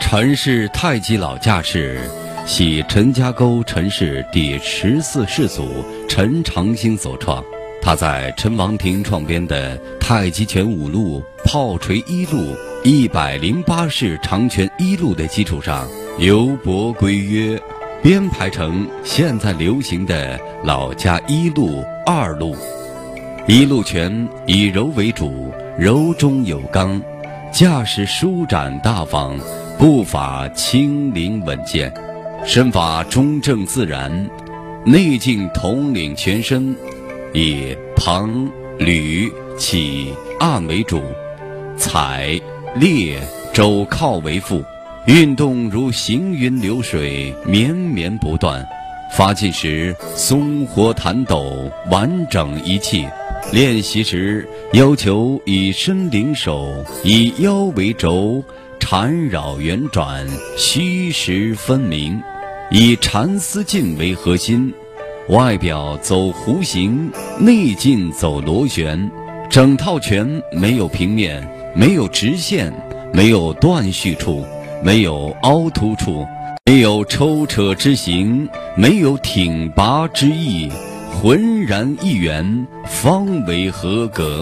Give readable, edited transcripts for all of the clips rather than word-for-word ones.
陈氏太极老架势，系陈家沟陈氏第14世祖陈长兴所创。他在陈王庭创编的《太极拳5录》《炮锤1录》108式长拳1录的基础上，由帛归约，编排成现在流行的老家1录、2录。1录拳以柔为主，柔中有刚，架势舒展大方，步法轻灵稳健，身法中正自然，内劲统领全身，以旁、捋、起、按为主，踩、列、肘靠为副，运动如行云流水，绵绵不断。发劲时松活弹抖，完整一气。练习时要求以身领手，以腰为轴，缠绕圆转，虚实分明，以缠丝劲为核心，外表走弧形，内劲走螺旋。整套拳没有平面，没有直线，没有断续处，没有凹凸处，没有抽扯之形，没有挺拔之意，浑然一圆，方为合格。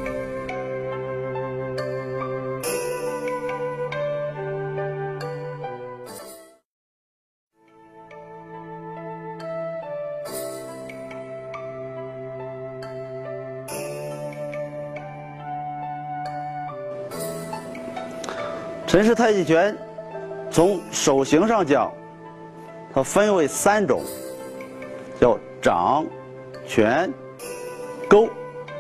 陈氏太极拳从手型上讲，它分为3种，叫掌、拳、勾。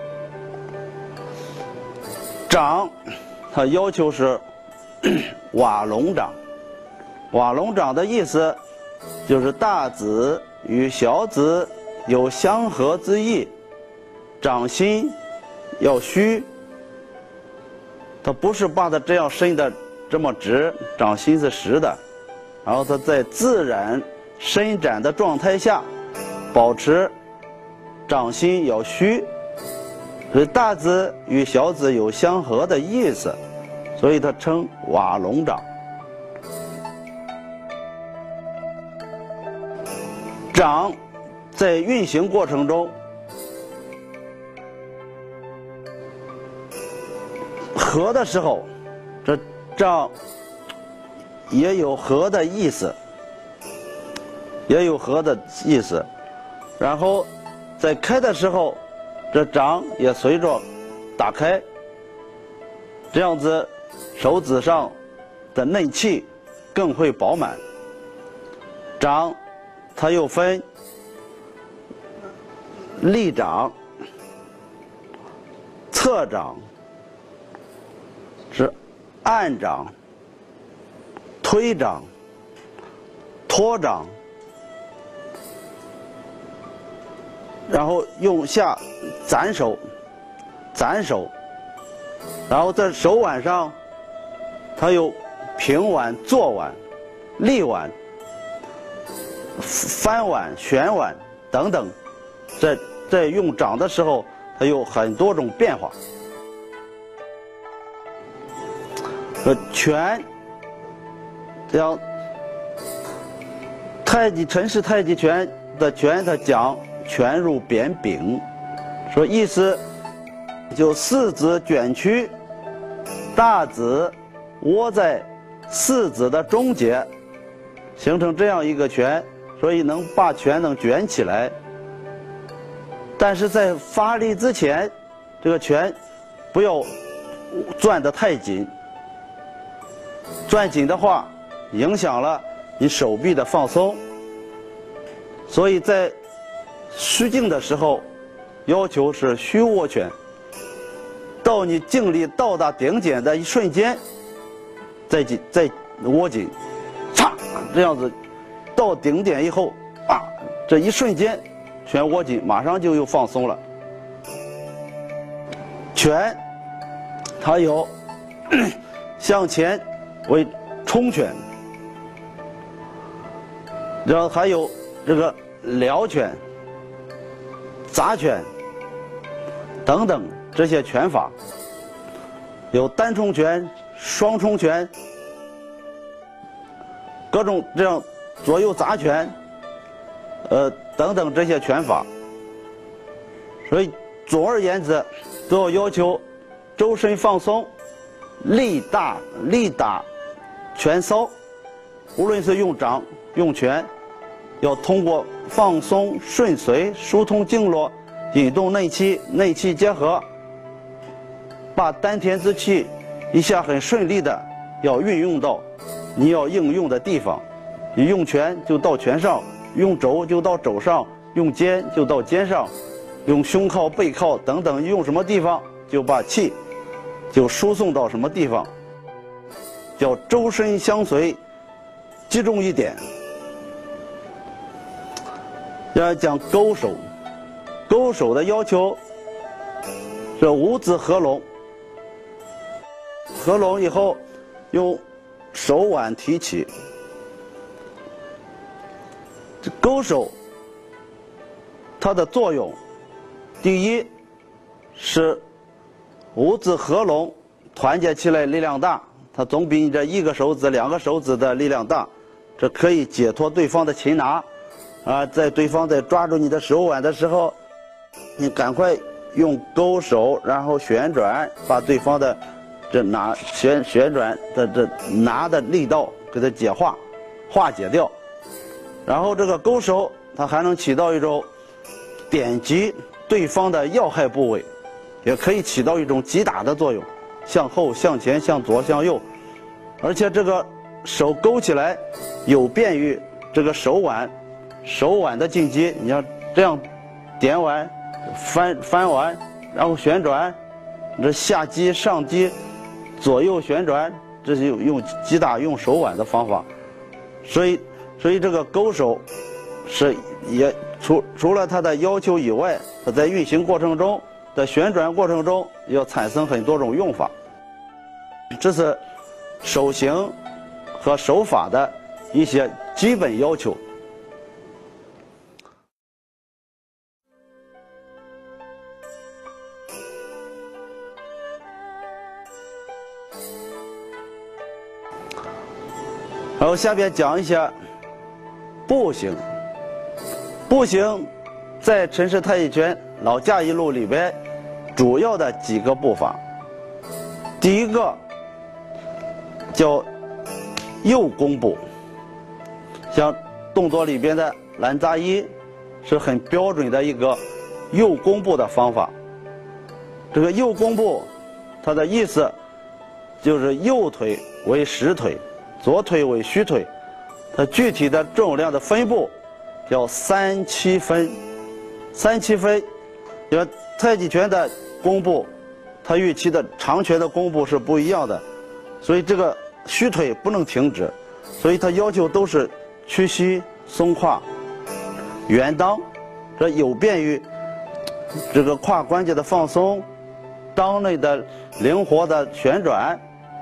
掌，它要求是瓦龙掌。瓦龙掌的意思就是大指与小指有相合之意，掌心要虚。它不是把它这样伸的这么直，掌心是实的，然后它在自然伸展的状态下，保持掌心要虚，所以大指与小指有相合的意思，所以它称瓦龙掌。掌在运行过程中，合的时候，这掌也有合的意思，然后在开的时候，这掌也随着打开，这样子手指上的内气更会饱满。掌它又分立掌、侧掌、是按掌、推掌、托掌，然后用下攒手，然后在手腕上，它有平腕、坐腕、立腕、翻腕、旋腕等等，在用掌的时候，它有很多种变化。拳，这样陈氏太极拳的拳，它讲拳入扁柄，说意思就四指卷曲，大指窝在四指的中间，形成这样一个拳，所以能把拳能卷起来。但是在发力之前，这个拳不要攥得太紧，攥紧的话影响了你手臂的放松，所以在虚劲的时候要求是虚握拳，到你劲力到达顶点的一瞬间再握紧，嚓，这样子到顶点以后啊，这一瞬间拳握紧，马上就又放松了。拳它有向前为冲拳，然后还有这个撩拳、砸拳等等这些拳法，有单冲拳、双冲拳、 各种这样左右杂拳，等等这些拳法。所以总而言之，都要求周身放松，力打拳骚，无论是用掌用拳，要通过放松顺遂、疏通经络、引动内气、内气结合，把丹田之气一下很顺利的要运用到你要应用的地方。你用拳就到拳上，用肘就到肘上，用肩就到肩上，用胸靠、背靠等等，用什么地方就把气就输送到什么地方，叫周身相随，集中一点。要讲勾手，勾手的要求是五指合拢，合拢以后用手腕提起。这勾手它的作用，第一是五指合拢，团结起来力量大，它总比你这一个手指、两个手指的力量大，这可以解脱对方的擒拿。在对方在抓住你的手腕的时候，你赶快用勾手，然后旋转，把对方的这旋转的这拿的力道给它化解掉。然后这个勾手它还能起到一种点击对方的要害部位，也可以起到一种击打的作用，向后、向前、向左、向右。而且这个手勾起来有便于这个手腕的进击。你要这样点腕、翻腕，然后旋转，这下击、上击、左右旋转，这是用击打用手腕的方法。所以这个勾手是也除了它的要求以外，它在运行过程中的旋转过程中要产生很多种用法。这是手型和手法的一些基本要求。然后下边讲一下步行。步行在陈氏太极拳老架一路里边主要的几个步法。第一个叫右弓步，像动作里边的懒扎一是很标准的一个右弓步的方法。这个右弓步它的意思就是右腿为实腿，左腿为虚腿，它具体的重量的分布叫3-7分。3-7分，因为太极拳的弓步，它与其的长拳的弓步是不一样的，所以这个虚腿不能停止，所以它要求都是屈膝、松胯、圆裆，这有便于这个胯关节的放松，裆内的灵活的旋转。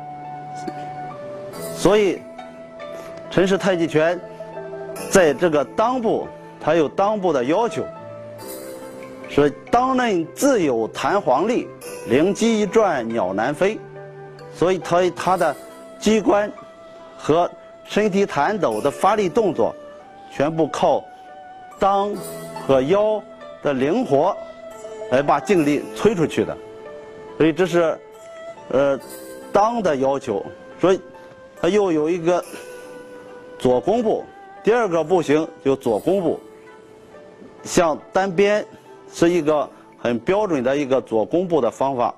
所以陈氏太极拳在这个裆部，它有裆部的要求，是裆内自有弹簧力，灵机一转鸟难飞。所以它的机关和身体弹抖的发力动作，全部靠裆和腰的灵活来把劲力推出去的。所以这是裆的要求。所以它又有一个左弓步，第二个步行就左弓步，像单边是一个很标准的一个左弓步的方法。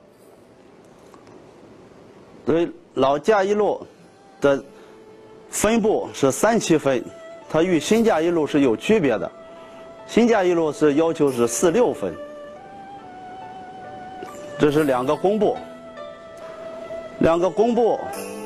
所以老架一路的分布是3-7分，它与新架一路是有区别的。新架一路是要求是4-6分。这是两个弓步，两个弓步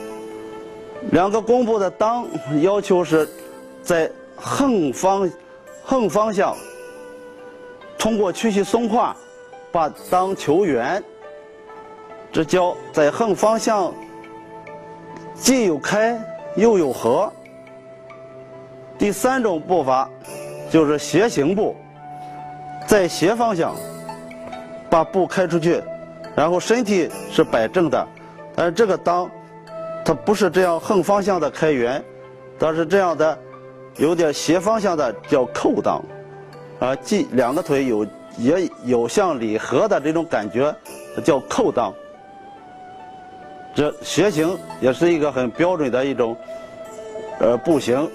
的裆要求是在横方向，通过屈膝松胯把裆求圆，这叫在横方向既有开又有合。第三种步法就是斜行步，在斜方向把步开出去，然后身体是摆正的，但是这个裆它不是这样横方向的开圆， 但是这样的有点斜方向的叫扣裆，即两个腿也有像礼盒的这种感觉，叫扣裆。这鞋型也是一个很标准的一种步行。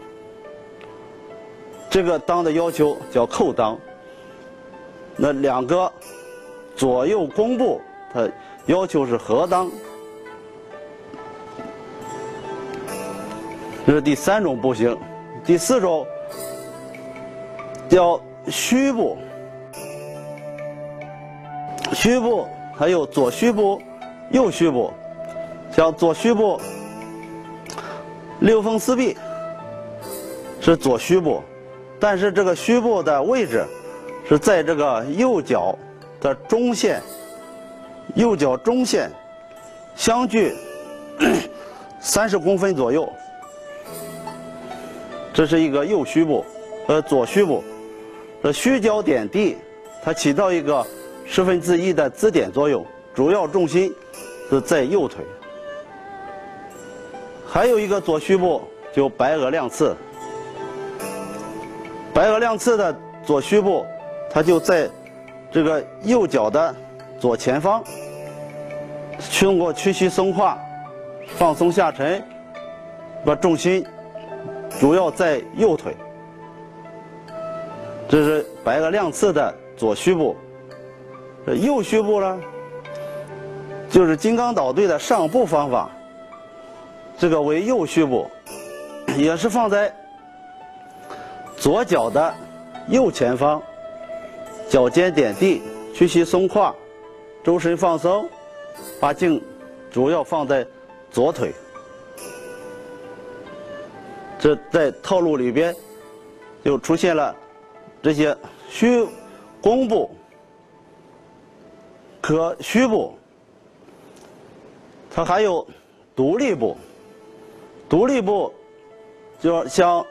这个裆的要求叫扣裆。那两个左右弓步，它要求是合裆。这是第3种步行。第4种叫虚步。虚步还有左虚步、右虚步。像左虚步，6风4臂是左虚步，但是这个虚步的位置是在这个右脚的中线，右脚中线相距30公分左右。这是一个右虚步，左虚步。这虚脚点地，它起到一个1/10的支点作用，主要重心是在右腿。还有一个左虚步，就白鹅亮刺。白鹅亮刺的左虚步，它就在这个右脚的左前方，通过屈膝松胯，放松下沉，把重心主要在右腿。这是白鹅亮刺的左虚步。右虚步呢，就是金刚岛队的上步方法。这个为右虚步，也是放在左脚的右前方，脚尖点地，屈膝松胯，周身放松，把劲主要放在左腿。这在套路里边就出现了这些虚弓步和虚步，它还有独立步。独立步就像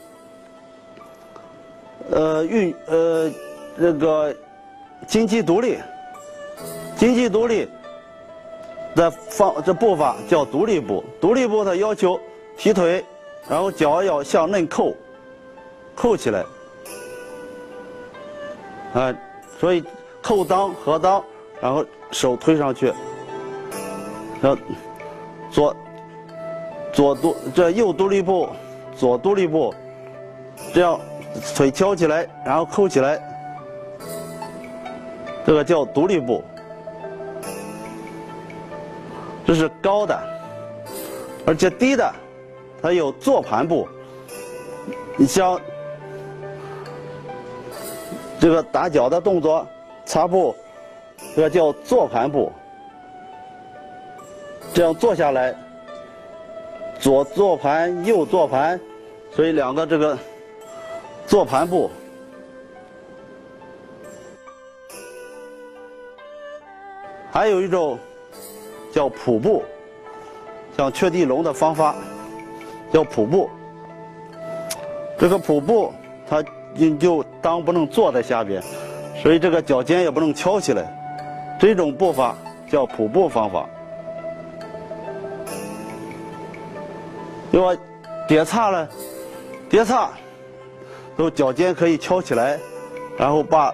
这个金鸡独立，金鸡独立的这步法叫独立步。独立步它要求提腿，然后脚要向内扣起来，所以扣裆合裆，然后手推上去，然后这右独立步，左独立步，这样腿翘起来，然后扣起来，这个叫独立步。这是高的，而且低的，它有坐盘步。你像这个打脚的动作，擦步，这个叫坐盘步。这样坐下来。左坐盘，右坐盘，所以两个这个坐盘步。还有一种叫匍步，像雀地龙的方法叫匍步。这个匍步，它就裆不能坐在下边，所以这个脚尖也不能翘起来。这种步法叫匍步方法。另外，叠叉呢，叠叉，都脚尖可以翘起来，然后把，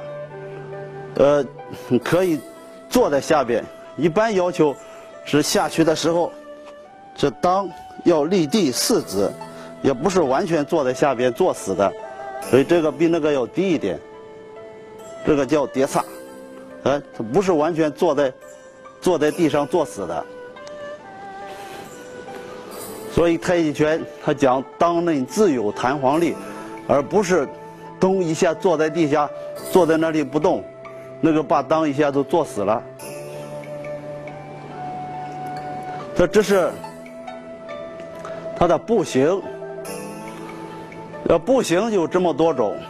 可以坐在下边。一般要求是下去的时候，这裆要立地4指，也不是完全坐在下边坐死的，所以这个比那个要低一点。这个叫叠叉，它不是完全坐在地上坐死的。所以太极拳它讲裆内自有弹簧力，而不是咚一下坐在地下，坐在那里不动，那个把裆一下都坐死了。这是它的步行，步行有这么多种。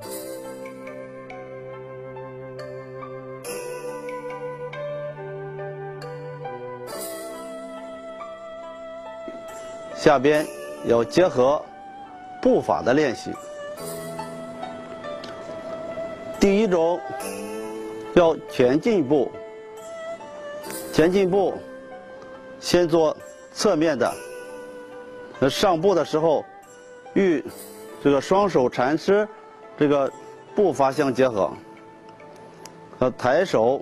下边要结合步法的练习。第一种叫前进步，前进步先做侧面的， 上步的时候，与这个双手缠持，这个步伐相结合。抬手，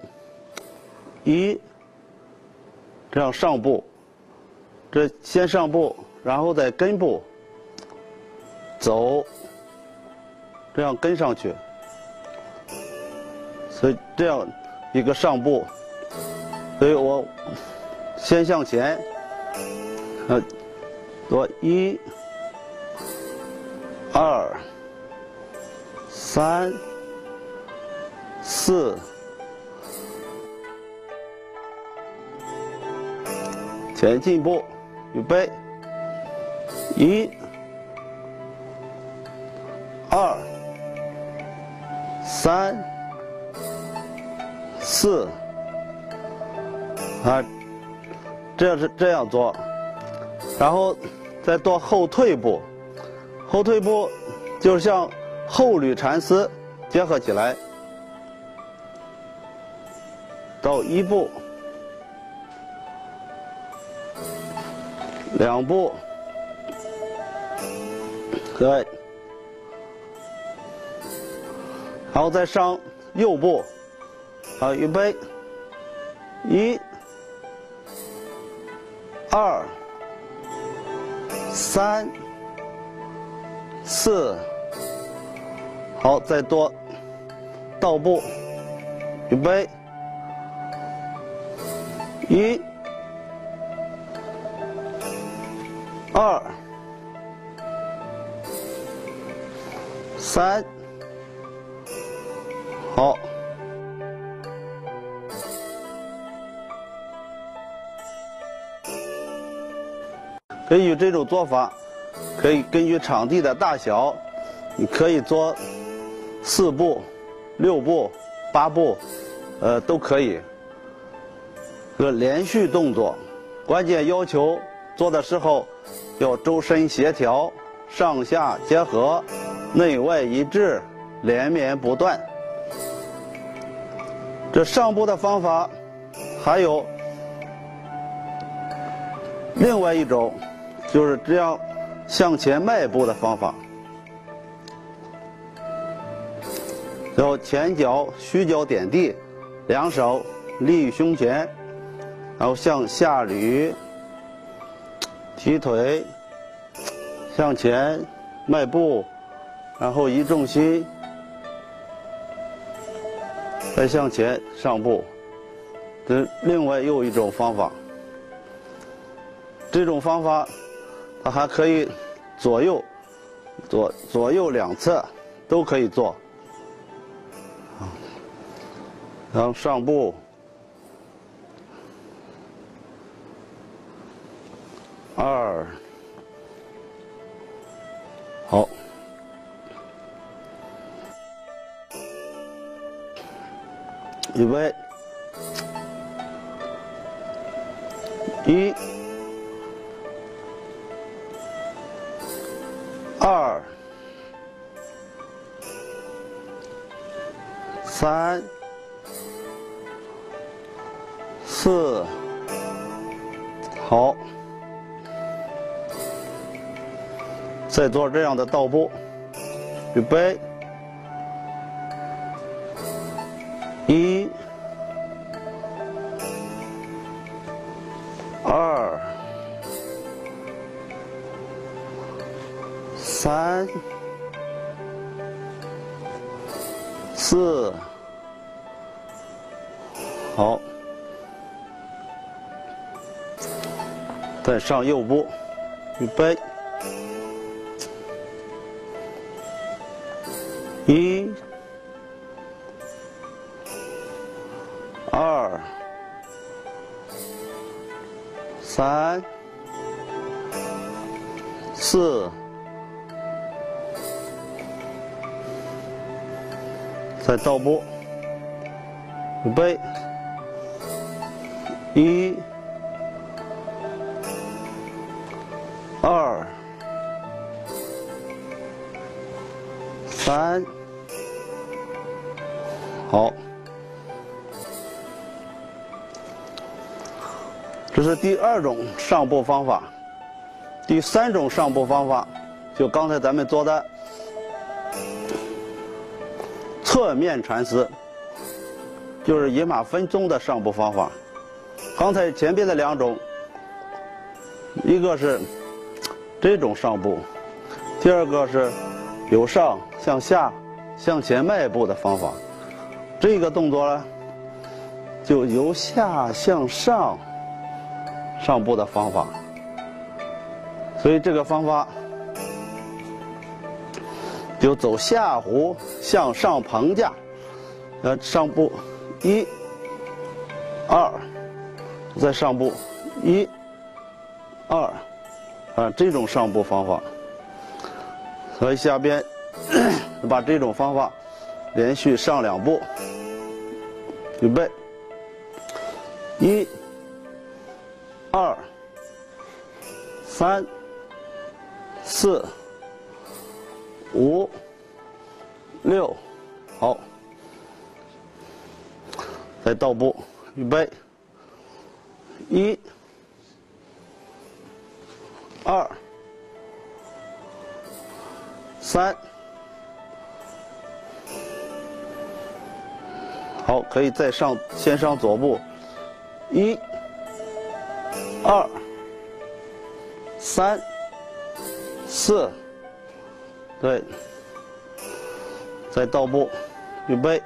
这样上步，这先上步，然后再跟步，走，这样跟上去。所以这样一个上步，所以我先向前，做1、2、3、4，前进步，预备，1、2、3、4，这样做，然后再做后退步，后退步就像后履缠丝结合起来，到1步、2步，对，然后再上右步，好，预备，1、2、3、4，好，再多倒步，预备，1、2、3，好。根据这种做法，可以根据场地的大小，你可以做4步、6步、8步，都可以。这个连续动作，关键要求做的时候要周身协调，上下结合，内外一致，连绵不断。这上步的方法还有另外一种，就是这样向前迈步的方法。然后前脚虚脚点地，两手立于胸前，然后向下捋，提腿，向前迈步，然后移重心，再向前上步。这另外又一种方法。这种方法它还可以左右两侧都可以做。然后上步，2，好，预备，1、2、3、4，好，再做这样的倒步，预备，1、2、3、4，好，再上右步，预备，1、2、3、4，再倒步，预备，1、2、3，好，这是第2种上步方法。 第3种上步方法，就刚才咱们做的侧面缠丝，就是引马分鬃的上步方法。刚才前边的2种，一个是这种上步，第二个是由上向下向前迈步的方法。这个动作呢，就由下向上上步的方法。所以这个方法就走下弧向上棚架，上步1、2，再上步1、2，这种上步方法。所以下边把这种方法连续上2步，预备，1、2、3、4、5、6，好，再倒步，预备，1、2、3，好，可以再上，先上左步，1、2、3、4，对，再倒步，预备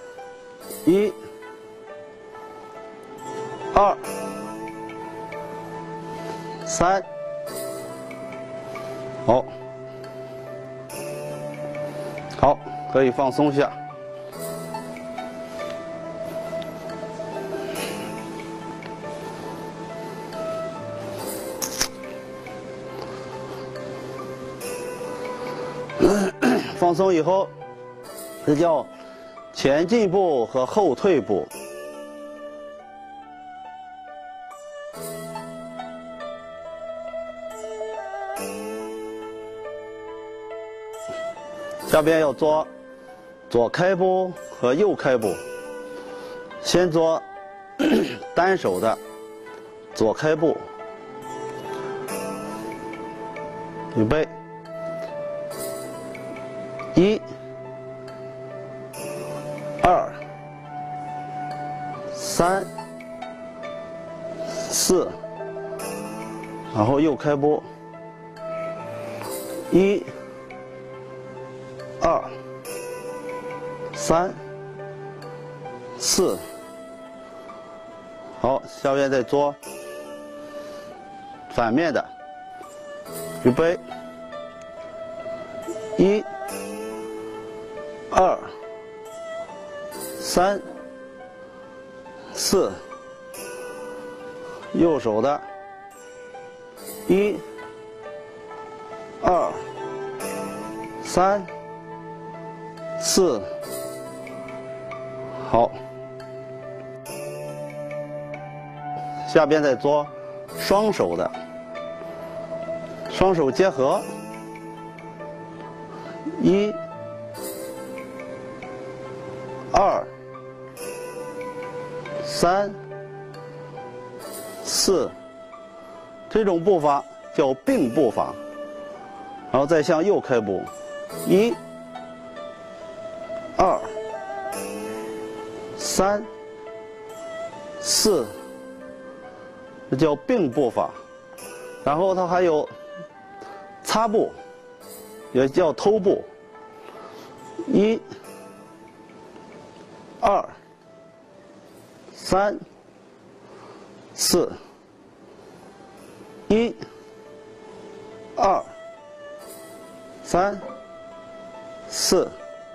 ，1、2、3，好，好，可以放松下。放松以后，这叫前进步和后退步。下边要做左开步和右开步，先做单手的左开步，预备。1、2、3、4，然后右开步，1、2、3、4，好，下边再做反面的，预备，1、2、3、4，右手的1、2、3、4，好，下边再做双手的，双手结合，1、2、3、4，这种步法叫并步法，然后再向右开步，1、2、3、4，这叫并步法。然后它还有擦步，也叫偷步，1、2、3、4，1、2、3、4，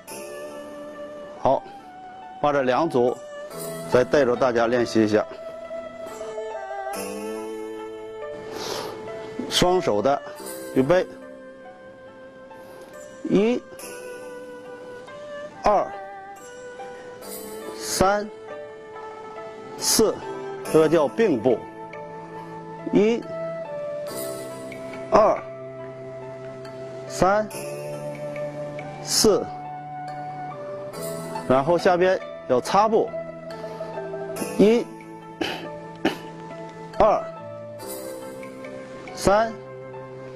好，把这2组再带着大家练习一下。双手的，预备，1、2、3、4，这个叫并步，1、2、3、4，然后下边要擦步，1、2、3、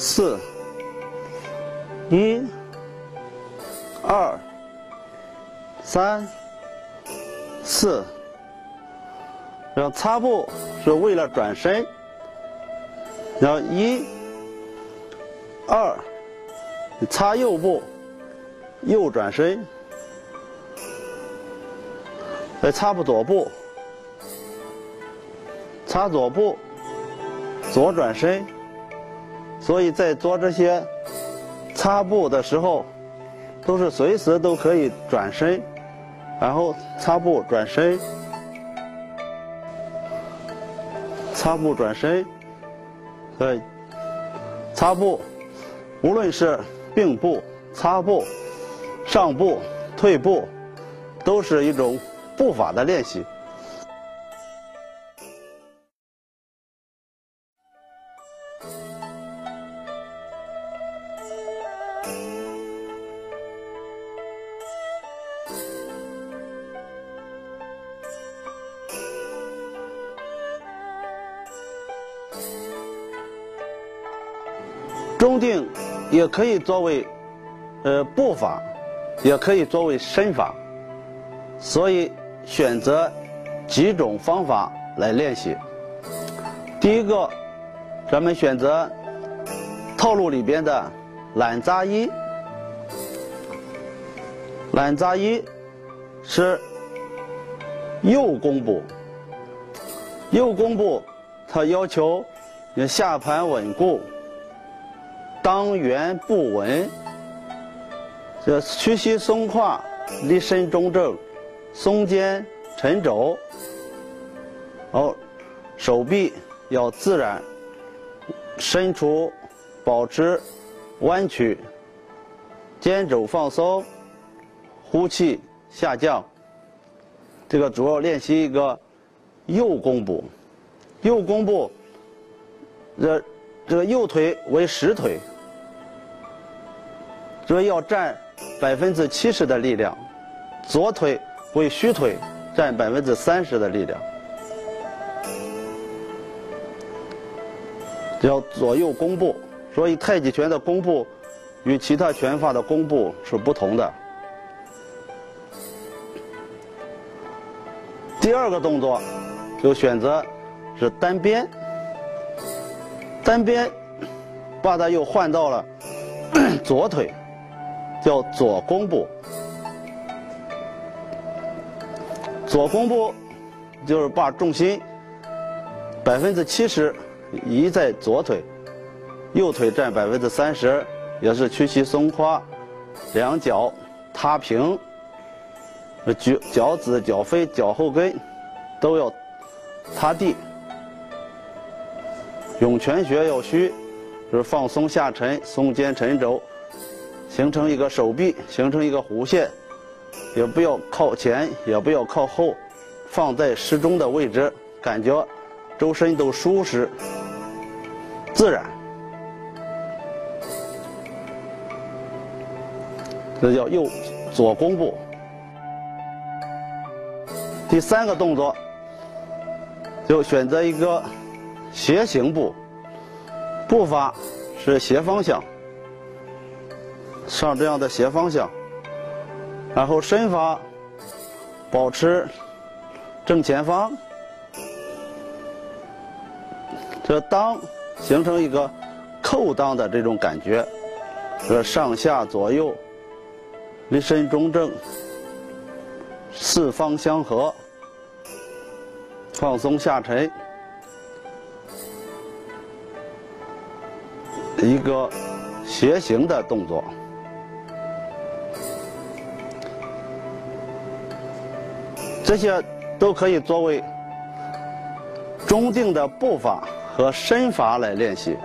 4、1、2、3、4。然后擦步是为了转身，然后1、2，擦右步，右转身，再擦步左步，擦左步，左转身。所以在做这些擦步的时候，都是随时都可以转身，然后擦步转身，擦步转身。对，擦步，无论是并步、擦步、上步、退步，都是一种步法的练习。中定也可以作为步法，也可以作为身法，所以选择几种方法来练习。第一个，咱们选择套路里边的懒扎一。懒扎一是右弓步，右弓步它要求你下盘稳固，当圆不稳，这屈膝松胯，离身中正，松肩沉肘。手臂要自然伸出，保持弯曲，肩肘放松，呼气下降。这个主要练习一个右弓步，右弓步，这个右腿为实腿。这要占70%的力量，左腿为虚腿，占30%的力量。叫左右弓步，所以太极拳的弓步与其他拳法的弓步是不同的。第二个动作就选择是单边，单边把它又换到了左腿。叫左弓步，左弓步就是把重心70%移在左腿，右腿占30%，也是屈膝松胯，两脚踏平，脚趾、脚飞、脚后跟都要踏地。涌泉穴要虚，就是放松下沉，松肩沉肘。形成一个手臂，形成一个弧线，也不要靠前，也不要靠后，放在适中的位置，感觉周身都舒适、自然。这叫左弓步。第三个动作就选择一个斜行步，步法是斜方向。上这样的斜方向，然后身法保持正前方，这裆形成一个扣裆的这种感觉，这上下左右离身中正，四方相合，放松下沉，一个斜行的动作。这些都可以作为中定的步法和身法来练习。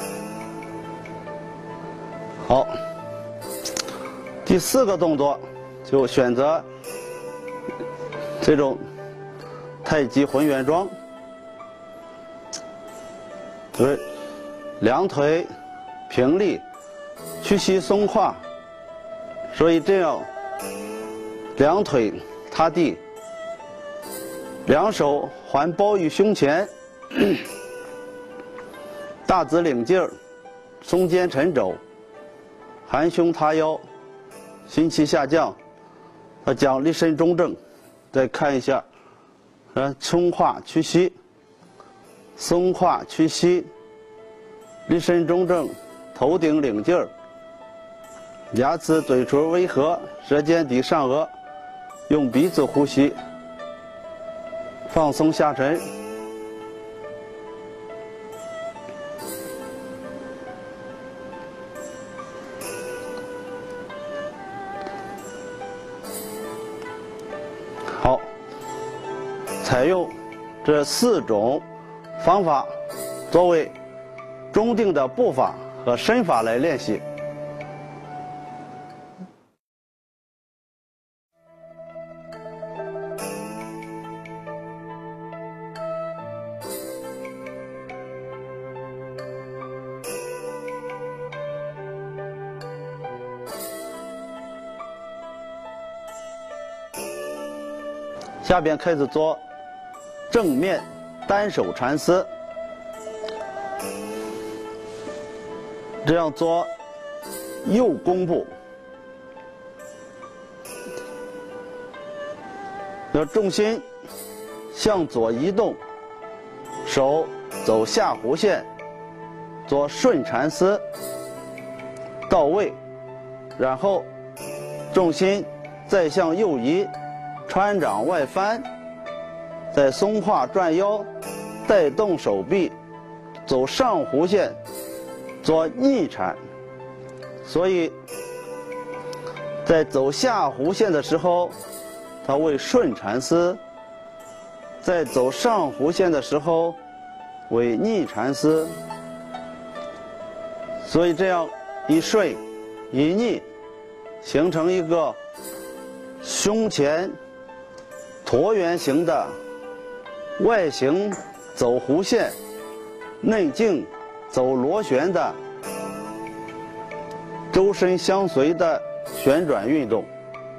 好，第四个动作就选择这种太极浑圆桩，就是两腿平立，屈膝松胯，所以这样两腿踏地。两手环抱于胸前，大指领劲儿， 中间沉肘，含胸塌腰，心气下降。他讲立身中正，再看一下，松胯屈膝，松胯屈膝，立身中正，头顶领劲儿，牙齿嘴唇微合，舌尖抵上颚，用鼻子呼吸，放松下沉。好，采用这4种方法作为中定的步法和身法来练习。下边开始做正面单手缠丝，这样做右弓步，要重心向左移动，手走下弧线，做顺缠丝到位，然后重心再向右移，穿掌外翻，再松胯转腰，带动手臂，走上弧线，做逆缠。所以，在走下弧线的时候，它为顺缠丝；在走上弧线的时候，为逆缠丝。所以这样一顺一逆，形成一个胸前椭圆形的外形走弧线，内径走螺旋的周身相随的旋转运动。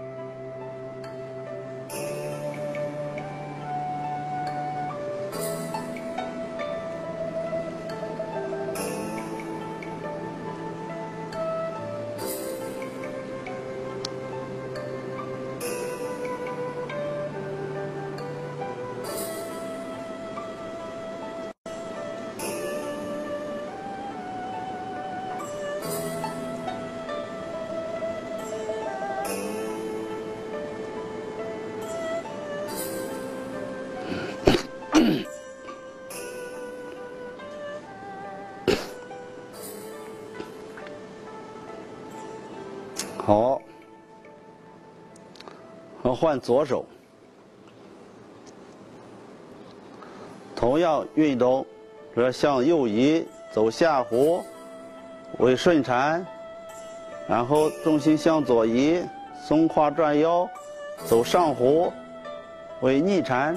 好，换左手，同样运动，这向右移，走下弧为顺缠，然后重心向左移，松胯转腰，走上弧为逆缠。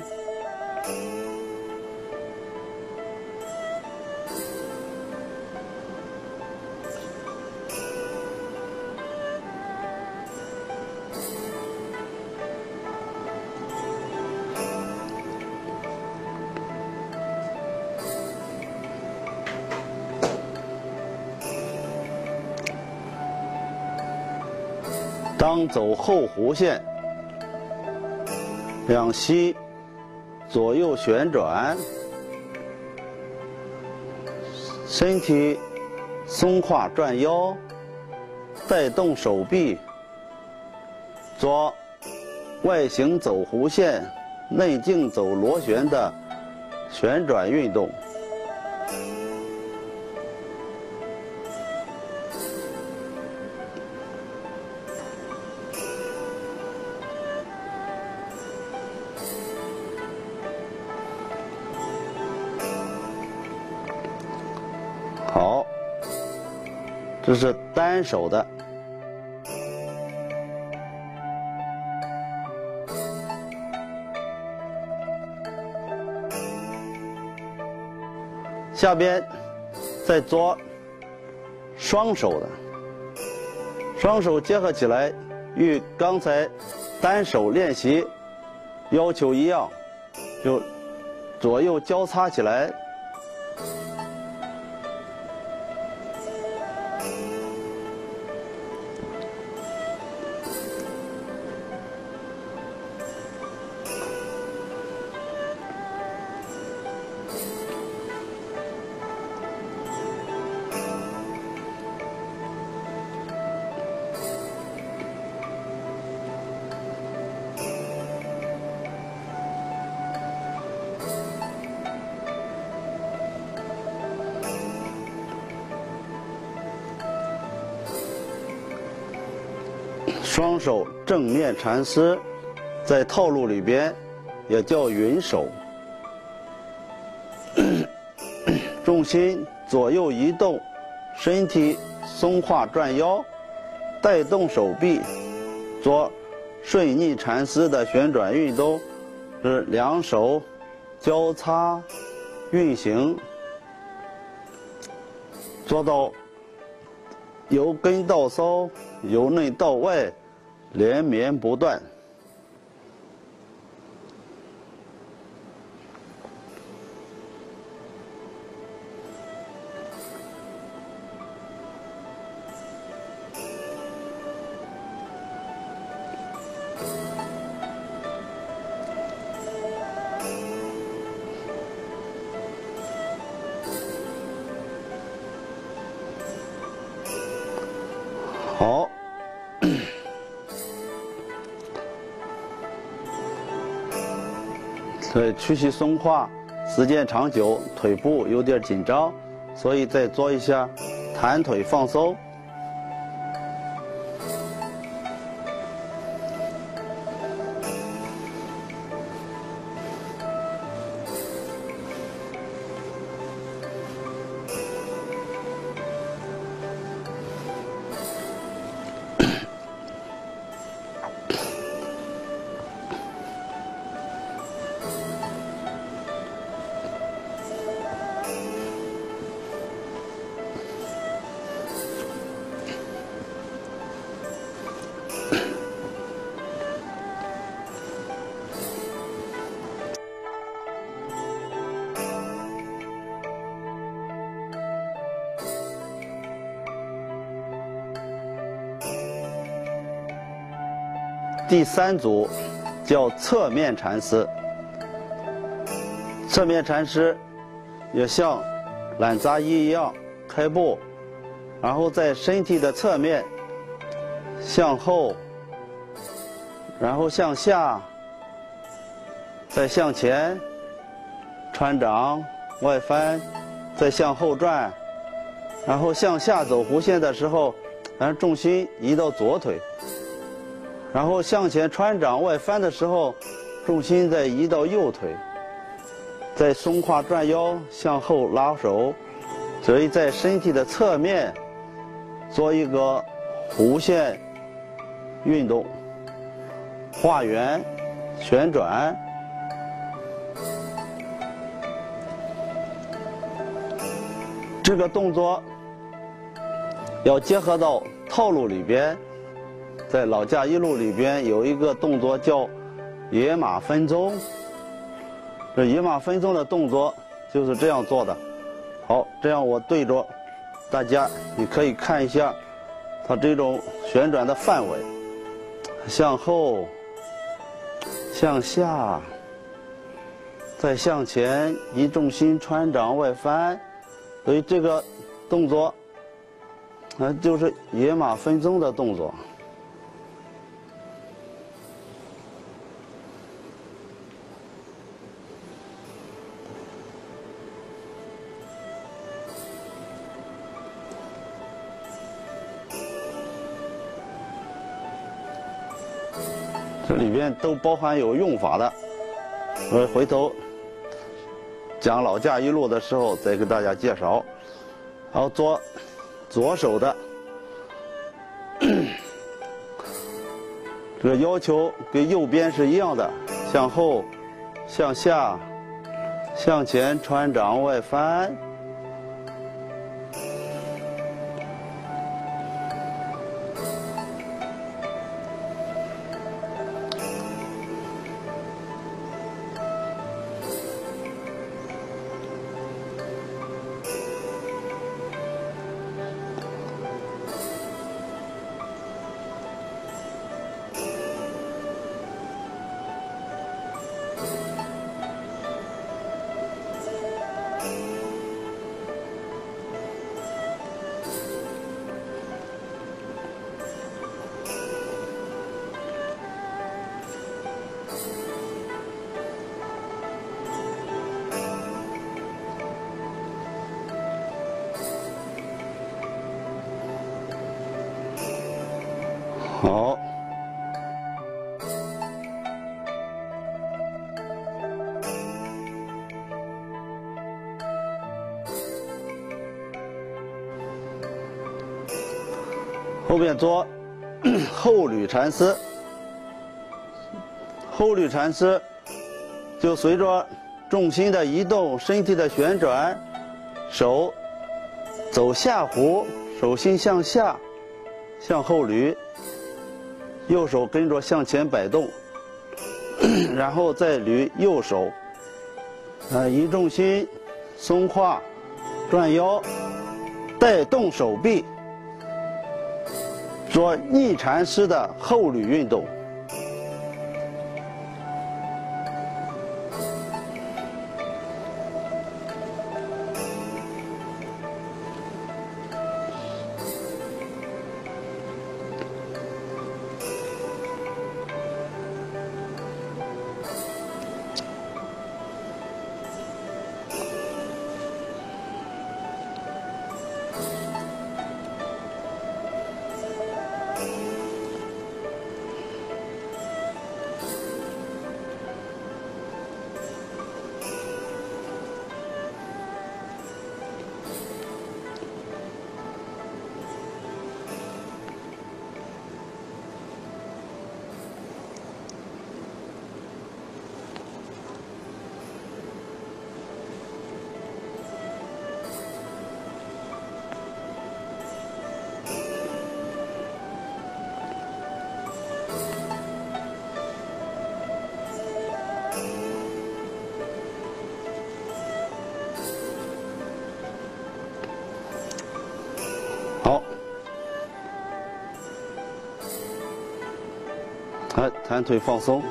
当走后弧线，两膝左右旋转，身体松胯转腰，带动手臂，做外形走弧线、内径走螺旋的旋转运动。好，这是单手的。下边再做双手的，双手结合起来，与刚才单手练习要求一样，就左右交叉起来。 双手正面禅师，在套路里边也叫云手。重心左右移动，身体松胯转腰，带动手臂，做顺逆禅师的旋转运动，是两手交叉运行，做到由根到梢，由内到外，连绵不断。好，所以屈膝松胯，时间长久，腿部有点紧张，所以再做一下弹腿放松。第三组叫侧面禅师，侧面禅师也像懒扎衣一样开步，然后在身体的侧面向后，然后向下，再向前穿掌外翻，再向后转，然后向下走弧线的时候，让重心移到左腿。然后向前穿掌外翻的时候，重心再移到右腿，再松胯转腰，向后拉手，所以在身体的侧面做一个弧线运动，画圆、旋转。这个动作要结合到套路里边。在老架一路里边有一个动作叫野马分鬃，这野马分鬃的动作就是这样做的。好，这样我对着大家，你可以看一下它这种旋转的范围，向后、向下，再向前，移重心穿掌外翻。所以这个动作就是野马分鬃的动作。这里边都包含有用法的，回头讲老架一路的时候再给大家介绍。然后做左手的，这个要求跟右边是一样的，向后、向下、向前穿掌外翻。好， 后边做后捋缠丝。后捋缠丝就随着重心的移动、身体的旋转，手走下弧，手心向下，向后捋，右手跟着向前摆动，然后再捋右手，移重心，松胯，转腰，带动手臂，做逆缠式的后捋运动。好，弹腿放松。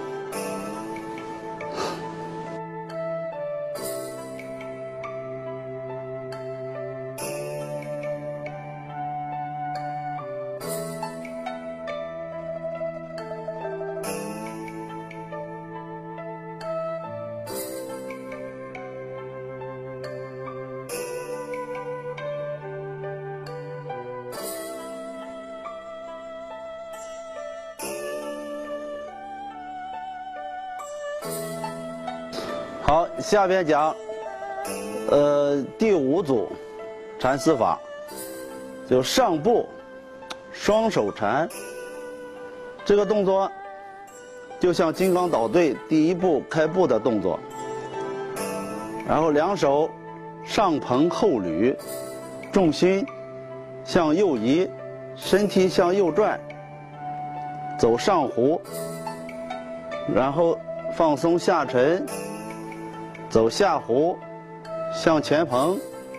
好，下边讲，第5组缠丝法，就上步，双手缠。这个动作就像金刚捣队第1步开步的动作，然后两手上捧后捋，重心向右移，身体向右转，走上弧，然后放松下沉。走下弧，向前捧。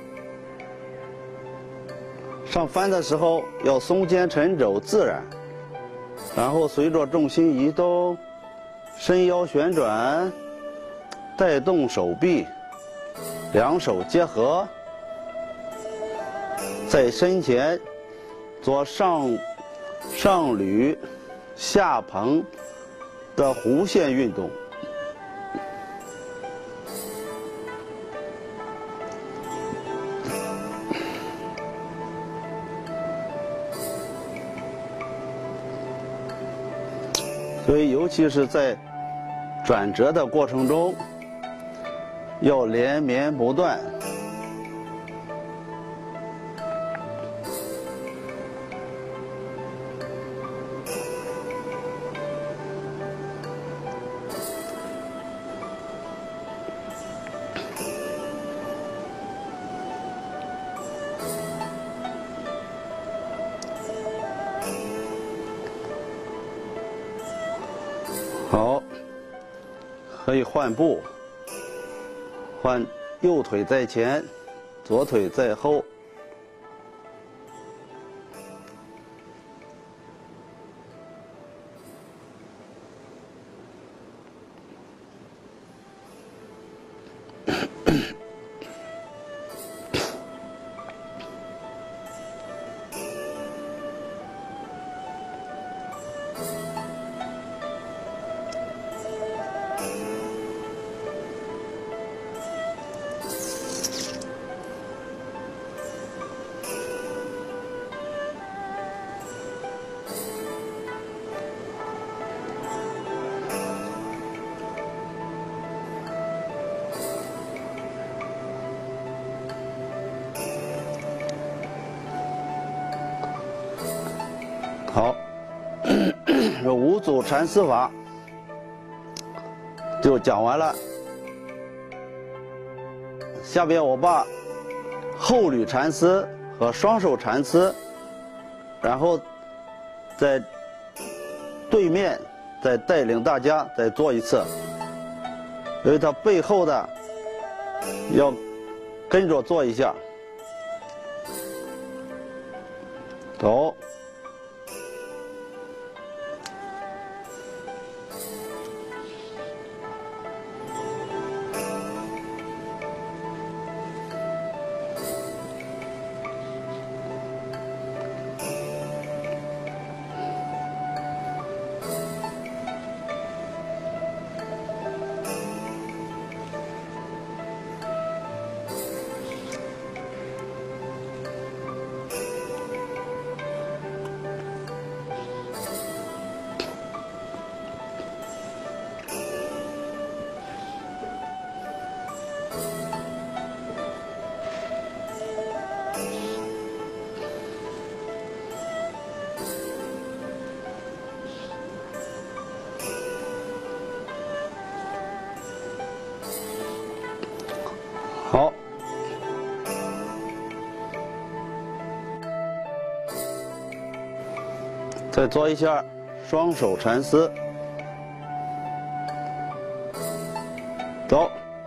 上翻的时候要松肩沉肘自然，然后随着重心移动，伸腰旋转，带动手臂，两手结合，在身前做上捋、下捧的弧线运动。所以，尤其是在转折的过程中，要连绵不断。好，可以换步，换右腿在前，左腿在后。 好，这五组禅师法就讲完了。下边我把后履禅师和双手禅师，然后在对面再带领大家再做一次，因为它背后的要跟着做一下。走。好，再做一下双手禅师，走。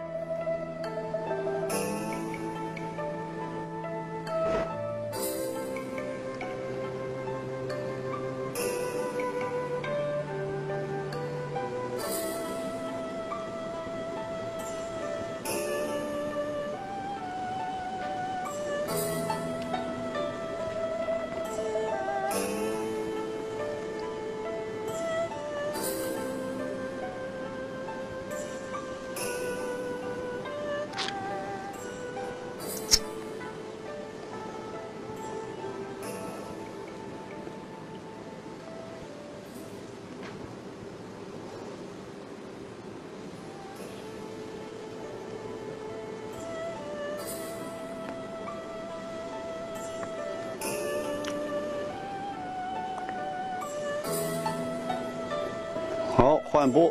好，换步。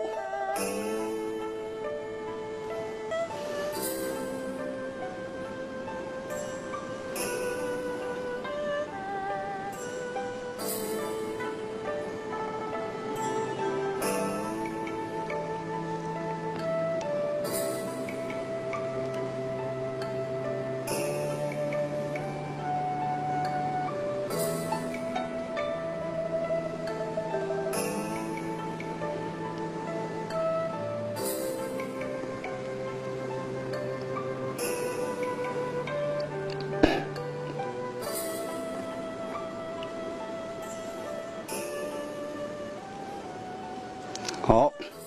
好。